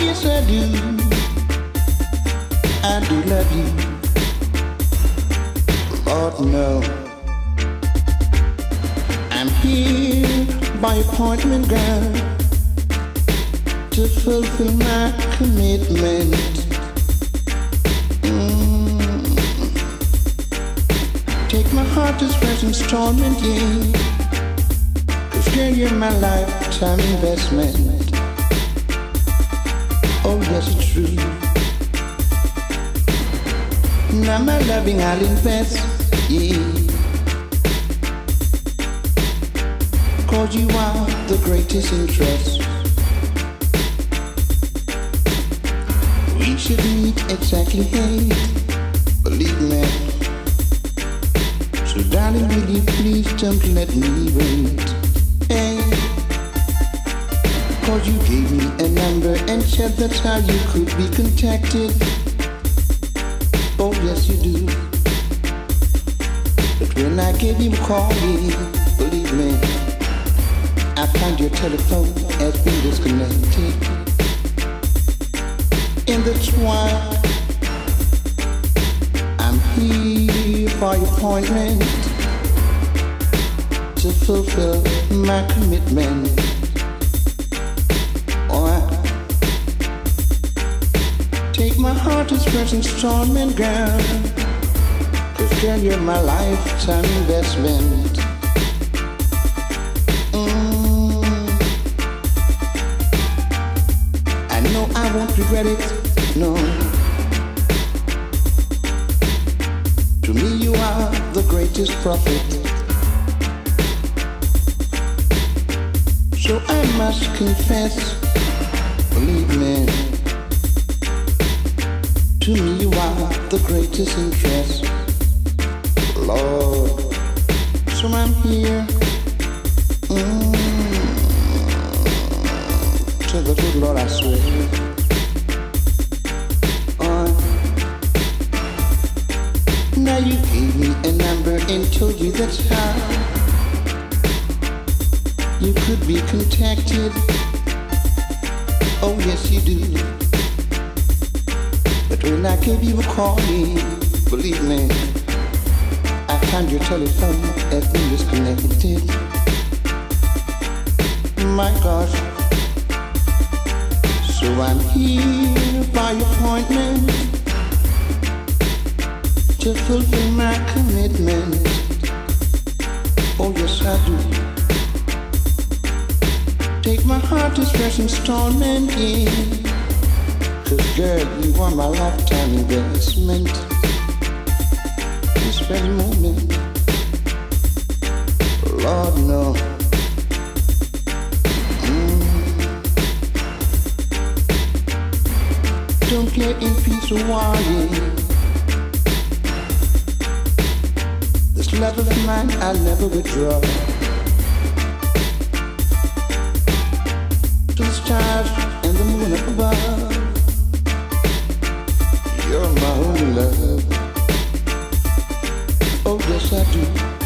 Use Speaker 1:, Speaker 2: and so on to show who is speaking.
Speaker 1: yes I do. I do love you. Lord, no. I'm here by appointment, girl, to fulfill my commitment. Take my heart as first installment, yeah. 'Cause girl, you're my lifetime investment. Oh yes, it's true. Now my loving I'll invest, yeah. 'Cause you are the greatest interest. We should meet exactly 8, believe me. So darling, will you please don't let me wait, hey. 'Cause you gave me a number and said that's how you could be contacted. Oh yes you do. But when I gave you a call, yeah, believe me, I found your telephone has been disconnected. And that's why I'm here for your appointment to fulfill my commitment. Take my heart as first installment, girl. 'Cause girl, you're my lifetime investment. I know I won't regret it, no. To me you are the greatest prophet. So I must confess, believe me, to me you are the greatest interest, Lord. So I'm here to the good Lord I swear. Now you gave me a number and told you that's how you could be contacted. Oh yes you do. But when I gave you a call, believe me, I found your telephone has been disconnected. My gosh. So I'm here by appointment to fulfill my commitment. Oh yes I do. Take my heart as first installment, yeah. 'Cause girl, you are my lifetime investment. This very moment, Lord no. Don't get in peace or worry. This love of mine I'll never withdraw. To the stars and the moon up above, you're my only love. Oh yes I do.